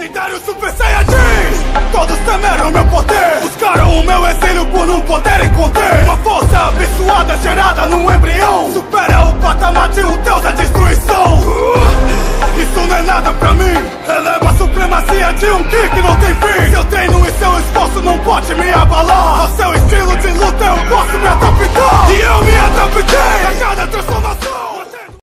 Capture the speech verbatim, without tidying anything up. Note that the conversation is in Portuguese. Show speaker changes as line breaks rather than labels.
Legendário Super Saiyajin. Todos temeram meu poder, buscaram o meu exílio por não poderem conter. Uma força abençoada gerada num embrião, supera o patamar de um deus da destruição. Isso não é nada pra mim, eleva a supremacia de um ki que não tem fim. Seu treino e seu esforço não pode me abalar.